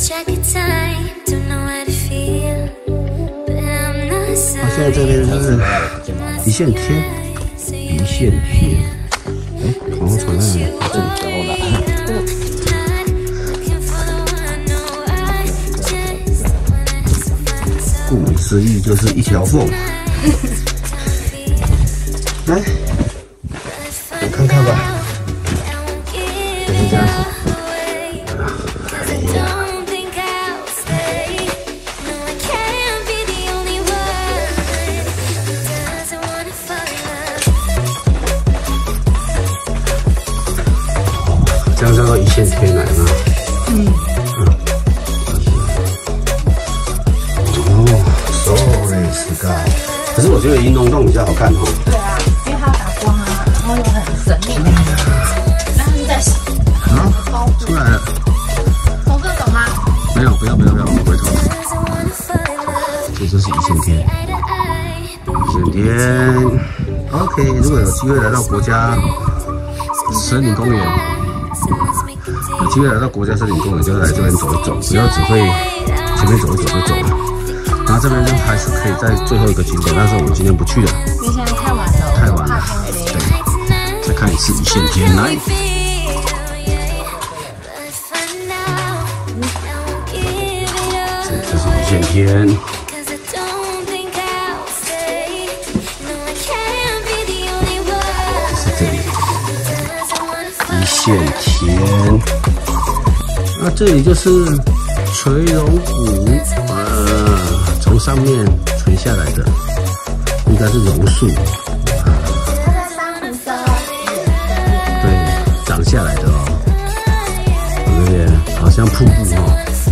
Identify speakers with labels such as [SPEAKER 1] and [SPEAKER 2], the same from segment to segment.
[SPEAKER 1] 现在这边是一线天，一线天。哎，好像传在这里之后呢。顾名思义就是一条缝。来，我看看吧。就是这样子。这样叫做一线天来吗？Sorry Sky， 可是我觉得银龙洞比较好看哦。
[SPEAKER 2] 对啊，因为它打光啊，然后又很神秘。然后就在
[SPEAKER 1] 出来了。
[SPEAKER 2] 从这走吗？
[SPEAKER 1] 没有，不要，我回头。这就是一线天。一线天 ，OK。如果有机会来到国家森林公园。有机会来到国家森林公园，就来这边走一走，不要只会前面走一走就走了。然后这边就还是可以在最后一个景点，但是我们今天不去了，
[SPEAKER 2] 因为现在太晚了。
[SPEAKER 1] 太晚了。对，再看一次一线天来。这是一线天。这是这里。一线天，那这里就是垂荣谷，从上面垂下来的，应该是榕树，对，长下来的哦，这边好像瀑布哦，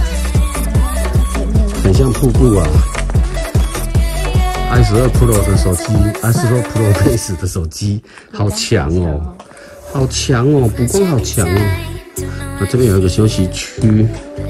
[SPEAKER 1] 很像瀑布啊。i12 Pro 的手机，i14 Pro Base 的手机，好强哦。好强哦，补光好强哦。那这边有一个休息区，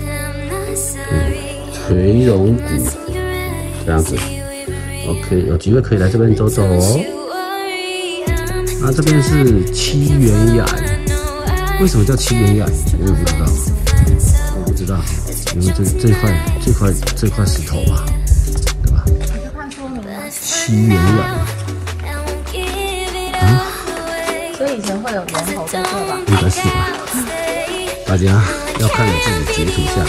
[SPEAKER 1] 垂荣谷，这样子。OK， 有机会可以来这边走走哦。那这边是七元崖，为什么叫七元崖？我也不知道，我不知道，因为这块石头吧，对吧？七元崖。
[SPEAKER 2] 所以以前会有猿猴在这吧？
[SPEAKER 1] 应该是吧。大家要看你自己截图下来。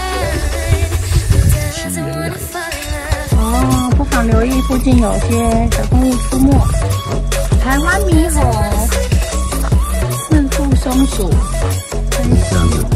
[SPEAKER 1] 七元崖。
[SPEAKER 2] 哦，不妨留意附近有些小动物出没。台湾猕猴、四腹松鼠。
[SPEAKER 1] 这样子。